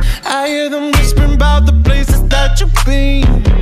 I hear them whispering about the places that you've been.